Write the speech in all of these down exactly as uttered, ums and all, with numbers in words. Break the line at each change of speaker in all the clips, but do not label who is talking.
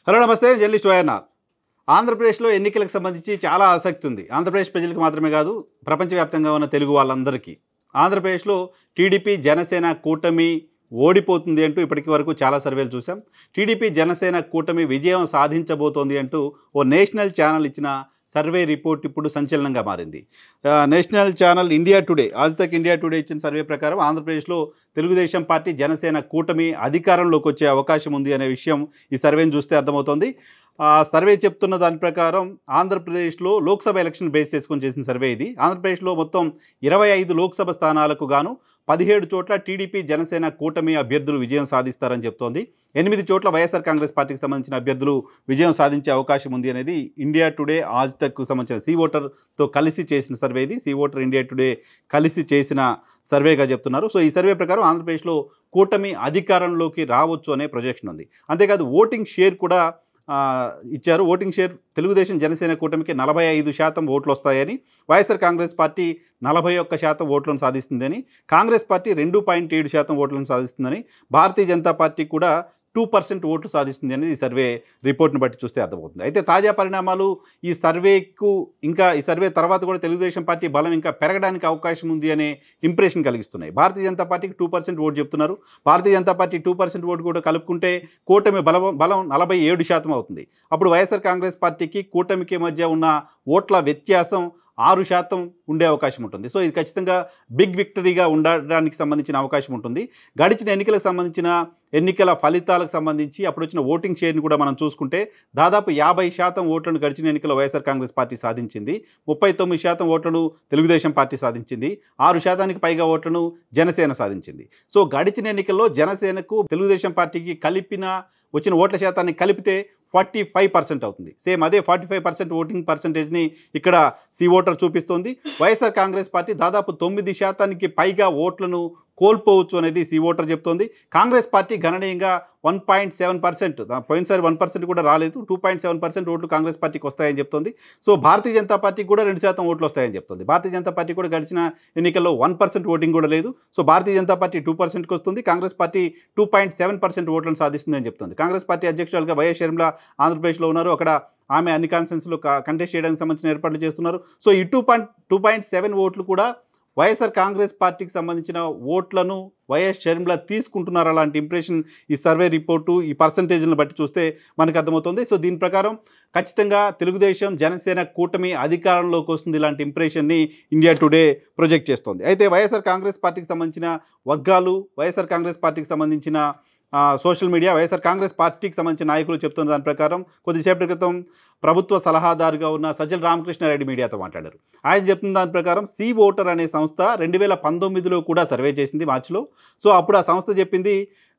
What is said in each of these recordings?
Hello నమస్తే, journalist YNR. ఆంధ్రప్రదేశ్లో ఎన్నికలకు సంబంధించి చాలా ఆసక్తి ఉంది. ఆంధ్రప్రదేశ్ ప్రజలకు మాత్రమే కాదు, ప్రపంచవ్యాప్తంగా ఉన్న తెలుగు వాళ్ళందరికీ. ఆంధ్రప్రదేశ్లో టీడీపీ జనసేన కూటమి ఓడిపోతుంది అంటూ ఇప్పటికి వరకు చాలా సర్వేలు చూసాం. టీడీపీ జనసేన కూటమి విజయం సాధించబోతోంది అంటూ ఓ నేషనల్ ఛానల్ ఇచ్చిన సర్వే రిపోర్ట్ ఇప్పుడు సంచలనంగా మారింది. National channel India Today, Aaj Tak India today ఇచ్చిన సర్వే ప్రకారం ఆంధ్రప్రదేశ్లో తెలుగుదేశం పార్టీ జనసేన కూటమి అధికారంలోకి వచ్చే అవకాశం ఉంది అనే విషయం ఈ సర్వేని చూస్తే అర్థమవుతోంది. ఆ సర్వే చెప్తున్న దాని ప్రకారం ఆంధ్రప్రదేశ్లో లోక్సభ ఎలక్షన్ బేస్ చేసుకొని చేసిన సర్వే ఇది. ఆంధ్రప్రదేశ్లో మొత్తం ఇరవై ఐదు లోక్సభ స్థానాలకు గాను పదిహేడు చోట్ల టీడీపీ జనసేన కూటమి అభ్యర్థులు విజయం సాధిస్తారని చెప్తోంది. ఎనిమిది చోట్ల వైఎస్ఆర్ కాంగ్రెస్ పార్టీకి సంబంధించిన అభ్యర్థులు విజయం సాధించే అవకాశం ఉంది అనేది ఇండియా టుడే ఆజ్ తక్కు సంబంధించిన సీ ఓటర్తో కలిసి చేసిన సర్వే ఇది. సీ ఓటర్ ఇండియా టుడే కలిసి చేసిన సర్వేగా చెప్తున్నారు. సో ఈ సర్వే ప్రకారం ఆంధ్రప్రదేశ్లో కూటమి అధికారంలోకి రావచ్చు అనే ప్రొజెక్షన్ ఉంది. అంతేకాదు ఓటింగ్ షేర్ కూడా ఇచ్చారు. ఓటింగ్ షేర్ తెలుగుదేశం జనసేన కూటమికి నలభై ఐదు శాతం ఓట్లు వస్తాయని, వైఎస్ఆర్ కాంగ్రెస్ పార్టీ నలభై ఒక్క శాతం ఓట్లను సాధిస్తుందని, కాంగ్రెస్ పార్టీ రెండు పాయింట్ ఏడు శాతం ఓట్లను సాధిస్తుందని, భారతీయ జనతా పార్టీ కూడా టూ పర్సెంట్ ఓట్లు సాధిస్తుంది అనేది ఈ సర్వే రిపోర్ట్ని బట్టి చూస్తే అర్థమవుతుంది. అయితే తాజా పరిణామాలు ఈ సర్వేకు, ఇంకా ఈ సర్వే తర్వాత కూడా తెలుగుదేశం పార్టీ బలం ఇంకా పెరగడానికి అవకాశం ఉంది అనే ఇంప్రెషన్ కలిగిస్తున్నాయి. భారతీయ జనతా పార్టీకి టూ పర్సెంట్ ఓటు చెప్తున్నారు. Bharatiya Janata party two percent ఓటు కూడా కలుపుకుంటే కూటమి బలం బలం నలభై ఏడు శాతం అవుతుంది. అప్పుడు వైఎస్ఆర్ కాంగ్రెస్ పార్టీకి కూటమికి మధ్య ఉన్న ఓట్ల వ్యత్యాసం ఆరు శాతం ఉండే అవకాశం ఉంటుంది. సో ఇది ఖచ్చితంగా బిగ్ విక్టరీగా ఉండడానికి సంబంధించిన అవకాశం ఉంటుంది. గడిచిన ఎన్నికలకు సంబంధించిన ఎన్నికల ఫలితాలకు సంబంధించి అప్పుడు వచ్చిన ఓటింగ్ షేర్ని కూడా మనం చూసుకుంటే దాదాపు యాభై శాతం ఓట్లను గడిచిన ఎన్నికల్లో వైఎస్ఆర్ కాంగ్రెస్ పార్టీ సాధించింది. ముప్పై తొమ్మిది శాతం ఓట్లను తెలుగుదేశం పార్టీ సాధించింది. ఆరు శాతానికి పైగా ఓట్లను జనసేన సాధించింది. సో గడిచిన ఎన్నికల్లో జనసేనకు తెలుగుదేశం పార్టీకి కలిపిన వచ్చిన ఓట్ల శాతాన్ని కలిపితే ఫార్టీ ఫైవ్ పర్సెంట్ అవుతుంది. సేమ్ అదే ఫార్టీ ఫైవ్ పర్సెంట్ ఓటింగ్ పర్సెంటేజ్ని ఇక్కడ సి ఓటర్ చూపిస్తోంది. వైఎస్ఆర్ కాంగ్రెస్ పార్టీ దాదాపు తొమ్మిది శాతానికి పైగా ఓట్లను కోల్పోవచ్చు అనేది సి ఓటర్ చెప్తోంది. కాంగ్రెస్ పార్టీ గణనీయంగా వన్ పాయింట్ సెవెన్ పర్సెంట్ పోయినసారి వన్ పర్సెంట్ కూడా రాలేదు, టూ పాయింట్ సెవెన్ పర్సెంట్ ఓట్లు కాంగ్రెస్ పార్టీకి వస్తాయని చెప్తోంది. సో భారతీయ జనతా పార్టీకి కూడా రెండు శాతం ఓట్లు వస్తాయని చెప్తుంది. భారతీయ జనతా పార్టీ కూడా గడిచిన ఎన్నికల్లో వన్ పర్సెంట్ ఓటింగ్ కూడా లేదు. So Bharatiya Janata party two పర్సెంట్కి వస్తుంది. Congress party two point seven percent ఓట్లను సాధిస్తుందని చెప్తుంది. కాంగ్రెస్ పార్టీ అధ్యక్షురాలుగా వైఎస్ షర్మిల ఆంధ్రప్రదేశ్లో ఉన్నారు. అక్కడ ఆమె అన్ని కాన్ఫరెన్స్లో కంటెస్ట్ చేయడానికి సంబంధించిన ఏర్పాట్లు చేస్తున్నారు. సో ఈ two point two point seven ఓట్లు కూడా వైఎస్ఆర్ కాంగ్రెస్ పార్టీకి సంబంధించిన ఓట్లను వైఎస్ షర్మిల తీసుకుంటున్నారు. అలాంటి ఇంప్రెషన్ ఈ సర్వే రిపోర్టు, ఈ పర్సంటేజ్లను బట్టి చూస్తే మనకు అర్థమవుతుంది. సో దీని ప్రకారం ఖచ్చితంగా తెలుగుదేశం జనసేన కూటమి అధికారంలోకి వస్తుంది. ఇలాంటి ఇంప్రెషన్ని ఇండియా టుడే ప్రొజెక్ట్ చేస్తోంది. అయితే వైఎస్ఆర్ కాంగ్రెస్ పార్టీకి సంబంధించిన వర్గాలు, వైఎస్ఆర్ కాంగ్రెస్ పార్టీకి సంబంధించిన సోషల్ మీడియా, వైఎస్ఆర్ కాంగ్రెస్ పార్టీకి సంబంధించిన నాయకులు చెప్తున్న దాని ప్రకారం కొద్దిసేపటి క్రితం ప్రభుత్వ సలహాదారుగా ఉన్న సజ్జల రామకృష్ణారెడ్డి మీడియాతో మాట్లాడారు. ఆయన చెప్తున్న దాని ప్రకారం సీ ఓటర్ అనే సంస్థ రెండు వేల పంతొమ్మిదిలో కూడా సర్వే చేసింది మార్చిలో. సో అప్పుడు ఆ సంస్థ చెప్పింది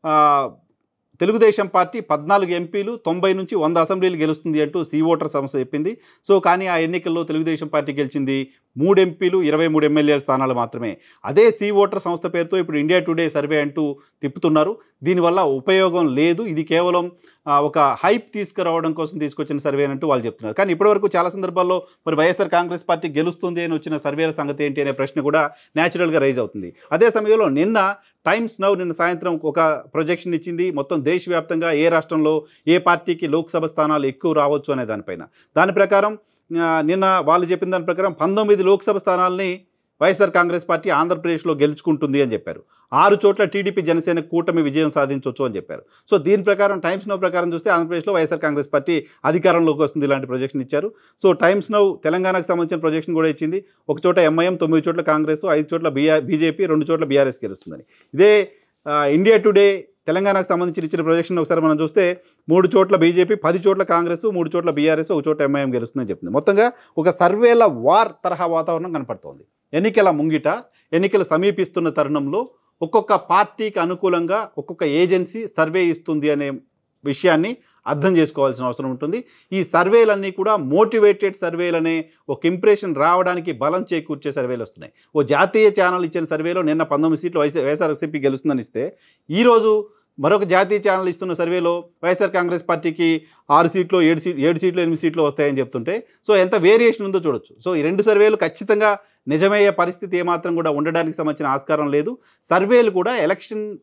తెలుగుదేశం పార్టీ పద్నాలుగు ఎంపీలు తొంభై నుంచి వంద అసెంబ్లీలు గెలుస్తుంది అంటూ సీ ఓటర్ సంస్థ చెప్పింది. సో కానీ ఆ ఎన్నికల్లో తెలుగుదేశం పార్టీ గెలిచింది మూడు ఎంపీలు ఇరవై మూడు ఎమ్మెల్యేల స్థానాలు మాత్రమే. అదే సీ ఓటర్ సంస్థ పేరుతో ఇప్పుడు ఇండియా టుడే సర్వే అంటూ తిప్పుతున్నారు. దీనివల్ల ఉపయోగం లేదు, ఇది కేవలం ఒక హైప్ తీసుకురావడం కోసం తీసుకొచ్చిన సర్వే అంటూ వాళ్ళు చెప్తున్నారు. కానీ ఇప్పటివరకు చాలా సందర్భాల్లో మరి వైఎస్ఆర్ కాంగ్రెస్ పార్టీ గెలుస్తుంది అని వచ్చిన సర్వేల సంగతి ఏంటి అనే ప్రశ్న కూడా న్యాచురల్గా రైజ్ అవుతుంది. అదే సమయంలో నిన్న టైమ్స్ నౌ నిన్న సాయంత్రం ఒక ప్రొజెక్షన్ ఇచ్చింది మొత్తం దేశవ్యాప్తంగా ఏ రాష్ట్రంలో ఏ పార్టీకి లోక్సభ స్థానాలు ఎక్కువ రావచ్చు అనే దానిపైన. దాని ప్రకారం నిన్న వాళ్ళు చెప్పిన దాని ప్రకారం పంతొమ్మిది లోక్సభ స్థానాలని వైఎస్ఆర్ కాంగ్రెస్ పార్టీ ఆంధ్రప్రదేశ్లో గెలుచుకుంటుంది అని చెప్పారు. ఆరు చోట్ల టీడీపీ జనసేన కూటమి విజయం సాధించవచ్చు అని చెప్పారు. సో దీని ప్రకారం టైమ్స్ నౌ ప్రకారం చూస్తే ఆంధ్రప్రదేశ్లో వైఎస్ఆర్ కాంగ్రెస్ పార్టీ అధికారంలోకి వస్తుంది. ఇలాంటి ప్రొజెక్షన్ ఇచ్చారు. సో టైమ్స్ నౌ తెలంగాణకు సంబంధించిన ప్రొజెక్షన్ కూడా ఇచ్చింది. ఒక చోట ఎంఐఎం, తొమ్మిది చోట్ల కాంగ్రెస్, ఐదు చోట్ల బీఆర్ బీజేపీ, రెండు చోట్ల బీఆర్ఎస్ గెలుస్తుందని. ఇదే ఇండియా టుడే తెలంగాణకు సంబంధించిన ఇచ్చిన ప్రొజెక్షన్ ఒకసారి మనం చూస్తే మూడు చోట్ల బీజేపీ, పది చోట్ల కాంగ్రెస్, మూడు చోట్ల బీఆర్ఎస్, ఒక చోట ఎంఐఎం గెలుస్తుందని చెప్తుంది. మొత్తంగా ఒక సర్వేల వార్ తరహా వాతావరణం కనపడుతోంది. ఎన్నికల ముంగిట, ఎన్నికలు సమీపిస్తున్న తరుణంలో ఒక్కొక్క పార్టీకి అనుకూలంగా ఒక్కొక్క ఏజెన్సీ సర్వే ఇస్తుంది అనే విషయాన్ని అర్థం చేసుకోవాల్సిన అవసరం ఉంటుంది. ఈ సర్వేలన్నీ కూడా మోటివేటెడ్ సర్వేలనే ఒక ఇంప్రెషన్ రావడానికి బలం చేకూర్చే సర్వేలు వస్తున్నాయి. ఓ జాతీయ ఛానల్ ఇచ్చిన సర్వేలో నిన్న పంతొమ్మిది సీట్లు వైఎస్ వైఎస్ఆర్సీపీ గెలుస్తుందని ఇస్తే, ఈరోజు మరొక జాతీయ ఛానల్ ఇస్తున్న సర్వేలో వైఎస్ఆర్ కాంగ్రెస్ పార్టీకి ఆరు సీట్లు ఏడు సీట్ ఏడు సీట్లు ఎనిమిది సీట్లు వస్తాయని చెప్తుంటే, సో ఎంత వేరియేషన్ ఉందో చూడొచ్చు. సో ఈ రెండు సర్వేలు ఖచ్చితంగా నిజమయ్యే పరిస్థితి ఏమాత్రం కూడా ఉండడానికి సంబంధించిన ఆస్కారం లేదు. సర్వేలు కూడా ఎలక్షన్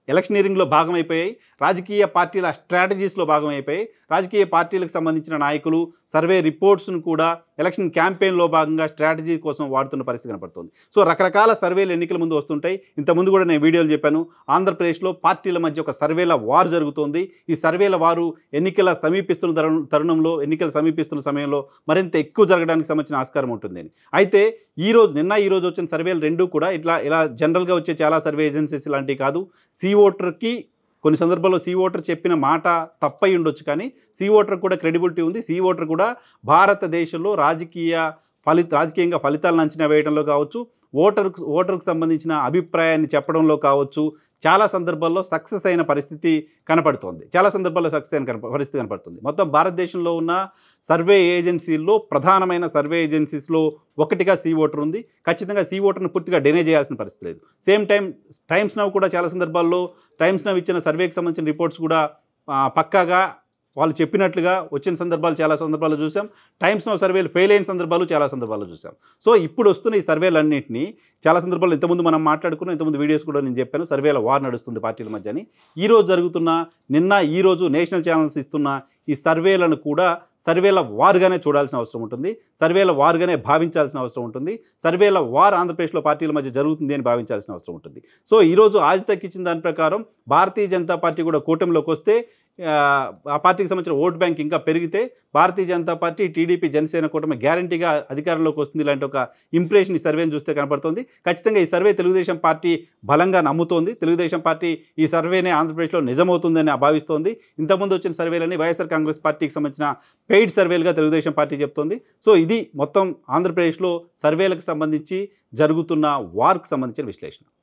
ఎలక్షనీరింగ్లో భాగమైపోయాయి, రాజకీయ పార్టీల స్ట్రాటజీస్లో భాగమైపోయాయి. రాజకీయ పార్టీలకు సంబంధించిన నాయకులు సర్వే రిపోర్ట్స్ను కూడా ఎలక్షన్ క్యాంపెయిన్లో భాగంగా స్ట్రాటజీ కోసం వాడుతున్న పరిస్థితి కనపడుతుంది. సో రకరకాల సర్వేలు ఎన్నికల ముందు వస్తుంటాయి. ఇంతకుముందు కూడా నేను వీడియోలు చెప్పాను, ఆంధ్రప్రదేశ్లో పార్టీల మధ్య ఒక సర్వేల వార్ జరుగుతోంది. ఈ సర్వేల వారు ఎన్నికల సమీపిస్తున్న తరుణ తరుణంలో ఎన్నికలు సమీపిస్తున్న సమయంలో మరింత ఎక్కువ జరగడానికి సంబంధించిన ఆస్కారం ఉంటుంది. అయితే ఈ రోజు నిన్న ఈ రోజు వచ్చిన సర్వేలు రెండూ కూడా ఇట్లా ఇలా జనరల్గా వచ్చే చాలా సర్వే ఏజెన్సీస్ లాంటివి కాదు. సి ఓటర్కి కొన్ని సందర్భాల్లో సి ఓటర్ చెప్పిన మాట తప్పై ఉండొచ్చు, కానీ సి ఓటర్ కూడా క్రెడిబిలిటీ ఉంది. సి ఓటర్ కూడా భారతదేశంలో రాజకీయ ఫలిత రాజకీయంగా ఫలితాలను అంచనా వేయడంలో కావచ్చు, ఓటర్కు ఓటర్కు సంబంధించిన అభిప్రాయాన్ని చెప్పడంలో కావచ్చు, చాలా సందర్భాల్లో సక్సెస్ అయిన పరిస్థితి కనపడుతోంది. చాలా సందర్భాల్లో సక్సెస్ అయిన కనప పరిస్థితి కనపడుతుంది. మొత్తం భారతదేశంలో ఉన్న సర్వే ఏజెన్సీల్లో ప్రధానమైన సర్వే ఏజెన్సీస్లో ఒకటిగా సి ఓటర్ ఉంది. ఖచ్చితంగా సి ఓటర్ను పూర్తిగా డినే చేయాల్సిన పరిస్థితి లేదు. సేమ్ టైం టైమ్స్ నౌ కూడా చాలా సందర్భాల్లో టైమ్స్ నౌ ఇచ్చిన సర్వేకి సంబంధించిన రిపోర్ట్స్ కూడా పక్కాగా వాళ్ళు చెప్పినట్లుగా వచ్చిన సందర్భాలు చాలా సందర్భాల్లో చూసాం. టైమ్స్ నౌ సర్వేలు ఫెయిల్ అయిన సందర్భాలు చాలా సందర్భాల్లో చూసాం. సో ఇప్పుడు వస్తున్న ఈ సర్వేలన్నింటినీ చాలా సందర్భాల్లో ఇంతకుముందు మనం మాట్లాడుకున్నాం, ఇంతకుముందు వీడియోస్ కూడా నేను చెప్పాను, సర్వేల వార్ నడుస్తుంది పార్టీల మధ్య అని. ఈరోజు జరుగుతున్న నిన్న ఈరోజు నేషనల్ ఛానల్స్ ఇస్తున్న ఈ సర్వేలను కూడా సర్వేల వారుగానే చూడాల్సిన అవసరం ఉంటుంది, సర్వేల వారుగానే భావించాల్సిన అవసరం ఉంటుంది, సర్వేల వార్ ఆంధ్రప్రదేశ్లో పార్టీల మధ్య జరుగుతుంది అని భావించాల్సిన అవసరం ఉంటుంది. సో ఈరోజు ఆజ్ తక్ ఇచ్చిన దాని ప్రకారం భారతీయ జనతా పార్టీ కూడా కూటమిలోకి వస్తే ఆ పార్టీకి సంబంధించిన ఓట్ బ్యాంక్ ఇంకా పెరిగితే భారతీయ జనతా పార్టీ, టీడీపీ, జనసేన కూటమి గ్యారంటీగా అధికారంలోకి వస్తుంది ఇలాంటి ఒక ఇంప్రెషన్ ఈ సర్వేని చూస్తే కనపడుతుంది. ఖచ్చితంగా ఈ సర్వే తెలుగుదేశం పార్టీ బలంగా నమ్ముతోంది. తెలుగుదేశం పార్టీ ఈ సర్వేనే ఆంధ్రప్రదేశ్లో నిజమవుతుందని భావిస్తోంది. ఇంతకుముందు వచ్చిన సర్వేలని వైఎస్ఆర్ కాంగ్రెస్ పార్టీకి సంబంధించిన పెయిడ్ సర్వేలుగా తెలుగుదేశం పార్టీ చెప్తోంది. సో ఇది మొత్తం ఆంధ్రప్రదేశ్లో సర్వేలకు సంబంధించి జరుగుతున్న వార్కు సంబంధించిన విశ్లేషణ.